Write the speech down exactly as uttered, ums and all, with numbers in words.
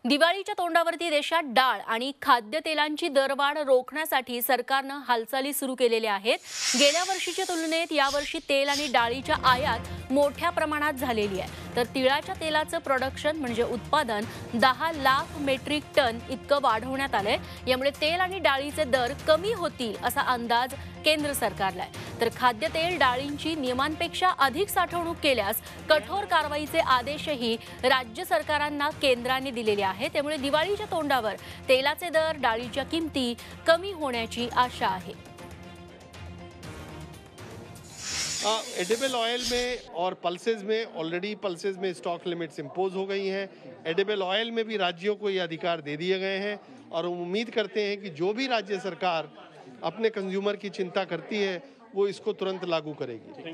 दिवाळीच्या तोंडावरती देशात डाळ आणि खाद्यतेलांची दरवाढ रोखण्यासाठी सरकारनं हालचाली सुरू केलेल्या आहेत। गेल्या वर्षीच्या तुलनेत यावर्षी तेल आणि डाळीच्या आयात मोठ्या प्रमाणात झालेली आहे। तर तिळाच्या तेलाचं प्रोडक्शन म्हणजे उत्पादन दहा लाख मेट्रिक टन इतकं वाढवण्यात आलंय। यामुळे तेल आणि डाळीचे दर कमी होतील असा अंदाज केंद्र सरकारला आहे। तर खाद्यतेल डाळींची नियमांपेक्षा अधिक साठवणूक केल्यास कठोर कारवाईचे आदेशही राज्य सरकारांना केंद्राने दिलेले आहेत। त्यामुळे दिवाळीच्या तोंडावर तेलाचे दर, डाळीच्या किमती कमी होण्याची आशा आहे। एडिबल ऑयल में और पल्सेस में ऑलरेडी पल्सेस में स्टॉक लिमिट्स इम्पोज हो गई हैं। एडिबल ऑयल में भी राज्यों को ये अधिकार दे दिए गए हैं और हम उम्मीद करते हैं कि जो भी राज्य सरकार अपने कंज्यूमर की चिंता करती है वो इसको तुरंत लागू करेगी।